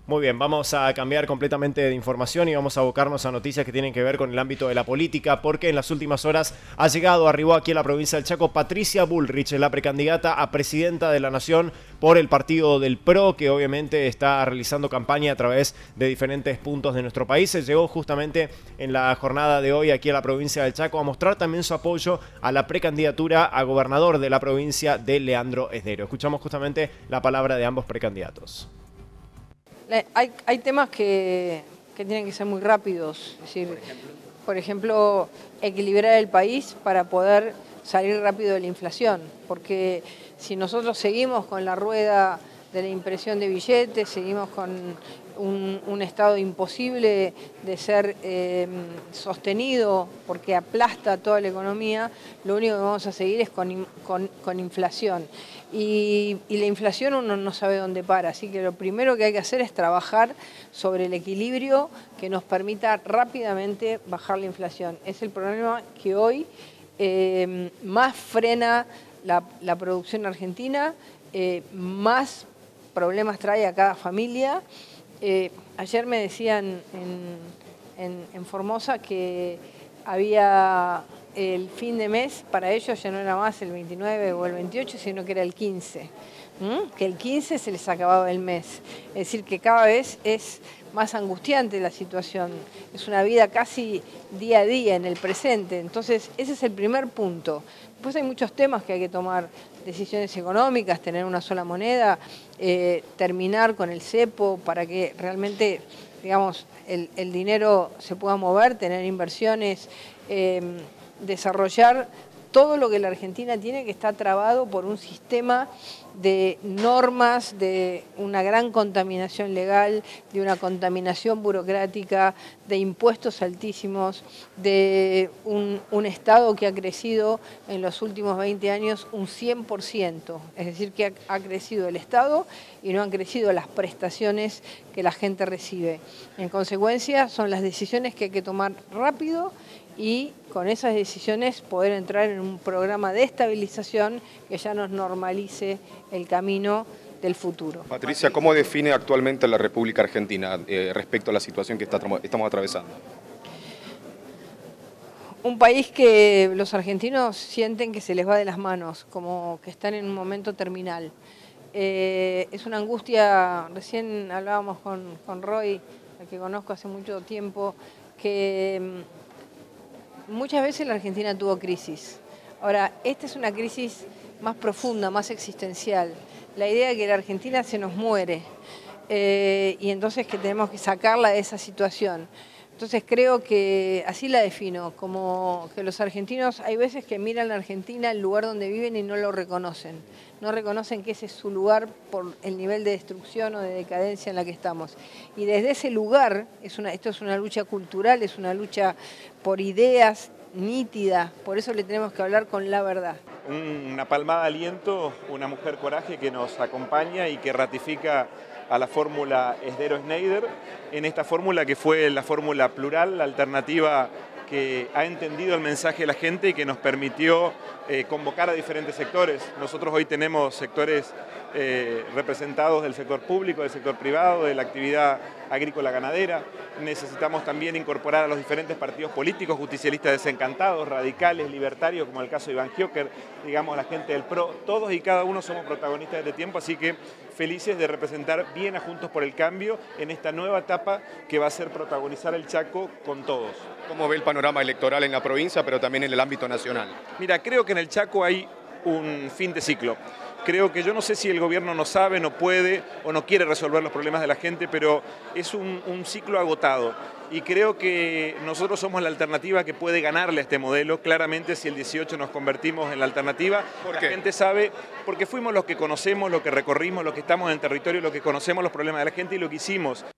Muy bien, vamos a cambiar completamente de información y vamos a abocarnos a noticias que tienen que ver con el ámbito de la política, porque en las últimas horas arribó aquí a la provincia del Chaco Patricia Bullrich, la precandidata a presidenta de la Nación por el partido del PRO, que obviamente está realizando campaña a través de diferentes puntos de nuestro país. Se llegó justamente en la jornada de hoy aquí a la provincia del Chaco a mostrar también su apoyo a la precandidatura a gobernador de la provincia de Leandro Esdero. Escuchamos justamente la palabra de ambos precandidatos. Hay temas que tienen que ser muy rápidos, es decir, por ejemplo, equilibrar el país para poder salir rápido de la inflación, porque si nosotros seguimos con la rueda de la impresión de billetes, seguimos con un estado imposible de ser sostenido porque aplasta toda la economía, lo único que vamos a seguir es con inflación. Y la inflación uno no sabe dónde para, así que lo primero que hay que hacer es trabajar sobre el equilibrio que nos permita rápidamente bajar la inflación. Es el problema que hoy más frena la producción argentina, más problemas trae a cada familia. Ayer me decían en Formosa que había el fin de mes, para ellos ya no era más el 29 o el 28, sino que era el 15. Que el 15 se les acababa el mes. Es decir, que cada vez es más angustiante la situación. Es una vida casi día a día en el presente. Entonces, ese es el primer punto. Después hay muchos temas que hay que tomar, decisiones económicas, tener una sola moneda, terminar con el cepo para que realmente, digamos, el dinero se pueda mover, tener inversiones, desarrollar todo lo que la Argentina tiene, que está trabado por un sistema de normas, de una gran contaminación legal, de una contaminación burocrática, de impuestos altísimos, de un Estado que ha crecido en los últimos 20 años un 100%. Es decir, que ha crecido el Estado y no han crecido las prestaciones que la gente recibe. En consecuencia, son las decisiones que hay que tomar rápido y con esas decisiones poder entrar en un programa de estabilización que ya nos normalice el camino del futuro. Patricia, ¿cómo define actualmente la República Argentina respecto a la situación que estamos atravesando? Un país que los argentinos sienten que se les va de las manos, como que están en un momento terminal. Es una angustia, recién hablábamos con Roy, al que conozco hace mucho tiempo, que muchas veces la Argentina tuvo crisis. Ahora, esta es una crisis más profunda, más existencial. La idea de que la Argentina se nos muere y entonces que tenemos que sacarla de esa situación. Entonces creo que así la defino, como que los argentinos hay veces que miran la Argentina, el lugar donde viven y no lo reconocen. No reconocen que ese es su lugar por el nivel de destrucción o de decadencia en la que estamos. Y desde ese lugar, esto es una lucha cultural, es una lucha por ideas nítidas, por eso le tenemos que hablar con la verdad. Una palmada de aliento, una mujer coraje que nos acompaña y que ratifica a la fórmula Esdero-Schneider, en esta fórmula que fue la fórmula plural, la alternativa que ha entendido el mensaje de la gente y que nos permitió convocar a diferentes sectores. Nosotros hoy tenemos sectores representados del sector público, del sector privado, de la actividad agrícola ganadera. Necesitamos también incorporar a los diferentes partidos políticos, justicialistas desencantados, radicales, libertarios, como el caso de Iván Giocker, digamos la gente del PRO. Todos y cada uno somos protagonistas de este tiempo, así que felices de representar bien a Juntos por el Cambio en esta nueva etapa que va a ser protagonizar el Chaco con todos. ¿Cómo ve el panorama electoral en la provincia, pero también en el ámbito nacional? Mira, creo que en el Chaco hay un fin de ciclo. Creo que yo no sé si el gobierno no sabe, no puede o no quiere resolver los problemas de la gente, pero es un ciclo agotado. Y creo que nosotros somos la alternativa que puede ganarle a este modelo. Claramente, si el 18 nos convertimos en la alternativa, la gente sabe, porque fuimos los que conocemos, los que recorrimos, los que estamos en el territorio, los que conocemos los problemas de la gente y lo que hicimos.